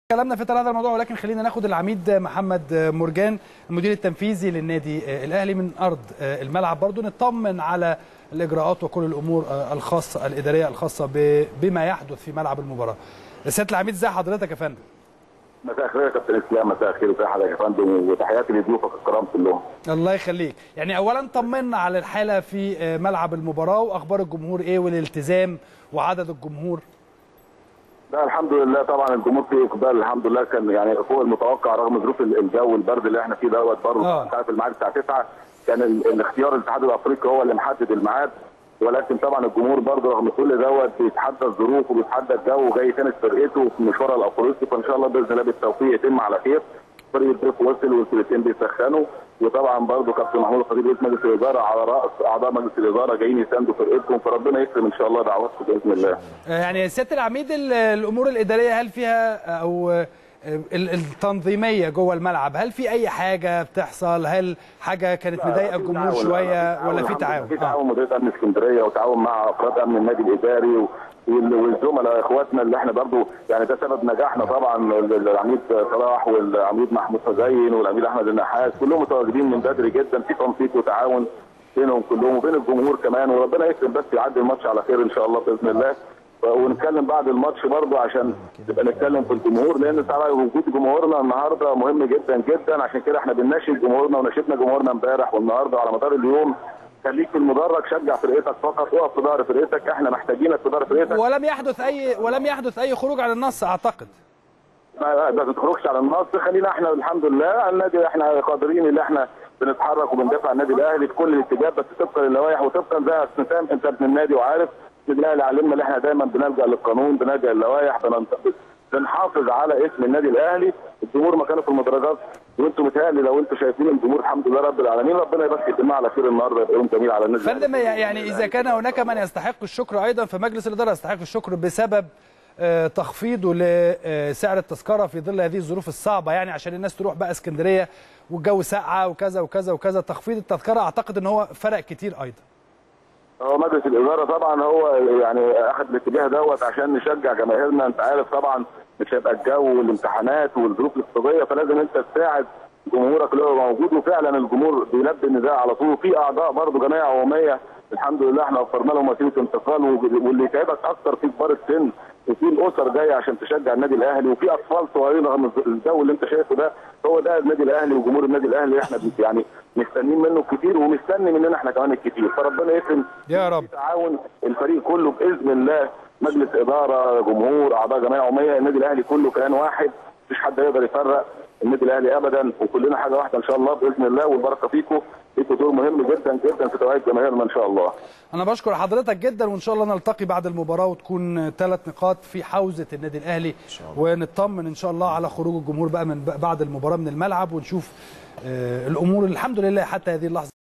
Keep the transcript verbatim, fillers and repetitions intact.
كلامنا في هذا الموضوع، ولكن خلينا ناخد العميد محمد مرجان المدير التنفيذي للنادي الاهلي من ارض الملعب، برضو نطمن على الاجراءات وكل الامور الخاصه الاداريه الخاصه بما يحدث في ملعب المباراه. سياده العميد، ازي حضرتك يا فندم؟ مساء الخير يا كابتن اسلام. مساء الخير وازي حضرتك يا فندم، وتحياتي لضيوفك الكرام كلهم. الله يخليك. يعني اولا طمنا على الحاله في ملعب المباراه واخبار الجمهور ايه والالتزام وعدد الجمهور. لا الحمد لله، طبعا الجمهور فيه اقبال الحمد لله، كان يعني فوق المتوقع رغم ظروف الجو والبرد اللي احنا فيه دوت. برضه انت عارف الميعاد الساعه تسعة، كان الاختيار الاتحاد الافريقي هو اللي محدد الميعاد، ولكن طبعا الجمهور برضه رغم كل دوت بيتحدى الظروف وبيتحدى الجو وجاي تاني فرقته في مشوارها الافريقي، فان شاء الله باذن الله بالتوفيق يتم على خير. فريق الضيف وصل والفرقتين بيسخنوا، وطبعا برضه كابتن محمود الخطيب رئيس مجلس الاداره على راس اعضاء مجلس الاداره جايين يساندوا فرقتهم، فربنا يكرم ان شاء الله دعواتكم باذن الله. يعني سياده العميد، الامور الاداريه هل فيها او التنظيميه جوه الملعب هل في اي حاجه بتحصل؟ هل حاجه كانت مضايقه الجمهور شويه ولا في تعاون؟ في تعاون مديريه امن اسكندريه وتعاون مع افراد امن النادي الاداري والزملاء اخواتنا اللي احنا برضو يعني ده سبب نجاحنا طبعا. العميد صلاح والعميد محمود فزين والعميد احمد النحاس كلهم متواجدين من بدري جدا، في تنسيق وتعاون بينهم كلهم وبين الجمهور كمان، وربنا يكرم بس يعدي الماتش على خير ان شاء الله باذن الله. ونتكلم بعد الماتش برضو عشان نبقى نتكلم في الجمهور، لان طبعا وجود جمهورنا النهارده مهم جدا جدا، عشان كده احنا بنناشد جمهورنا وناشدنا جمهورنا امبارح والنهارده على مدار اليوم، خليك في المدرج، شجع فرقتك فقط، اقف في ظهر فرقتك، احنا محتاجينك في ظهر فرقتك. ولم يحدث اي ولم يحدث اي خروج على النص اعتقد. ما ما تخرجش على النص، خلينا احنا الحمد لله النادي احنا قادرين ان احنا بنتحرك وبندافع عن النادي الاهلي في كل الاتجاهات، بس طبقا للوائح وطبقا زي ما انت انت ابن النادي وعارف النادي الاهلي علمنا ان احنا دايما بنلجا للقانون، بنلجا للوائح، بنحافظ على اسم النادي الاهلي. الجمهور مكانه في المدرجات، وانتم متهيألي لو انتم شايفين الجمهور الحمد لله رب العالمين، ربنا يبارك يتمها على خير النهارده، يبقى يوم جميل على النادي. فندم، يعني اذا كان هناك من يستحق الشكر ايضا فمجلس الاداره يستحق الشكر بسبب تخفيضه لسعر التذكره في ظل هذه الظروف الصعبه، يعني عشان الناس تروح بقى اسكندريه والجو ساقعه وكذا وكذا وكذا. تخفيض التذكره اعتقد ان هو فرق كتير ايضا. هو مجلس الاداره طبعا هو يعني اخذ الاتجاه دوت عشان نشجع جماهيرنا. انت عارف طبعا مش هيبقى الجو والامتحانات والظروف الاقتصاديه، فلازم انت تساعد جمهورك اللي هو موجود، وفعلا الجمهور بيلبي النداء على طول. في اعضاء برضه جمعيه عموميه الحمد لله احنا وفرنا لهم وسيله انتقال، واللي يتعبك اكثر في كبار السن وفي الاسر جايه عشان تشجع النادي الاهلي، وفي اطفال صغيرين رغم الجو اللي انت شايفه ده. هو ده النادي الاهلي وجمهور النادي الاهلي، احنا يعني مستنيين منه الكتير ومستني مننا احنا كمان الكتير، فربنا يكرم يا رب. تعاون الفريق كله باذن الله، مجلس اداره، جمهور، اعضاء جمعيه عموميه، النادي الاهلي كله كيان واحد، مفيش حد يقدر يفرق النادي الاهلي ابدا، وكلنا حاجه واحده ان شاء الله باذن الله، والبركه فيكم، ليكوا دور مهم جدا جدا في توعيه جماهيرنا ان شاء الله. انا بشكر حضرتك جدا، وان شاء الله نلتقي بعد المباراه وتكون ثلاث نقاط في حوزه النادي الاهلي، ونطمن ان شاء الله على خروج الجمهور بقى من بعد المباراه من الملعب، ونشوف الامور الحمد لله حتى هذه اللحظه.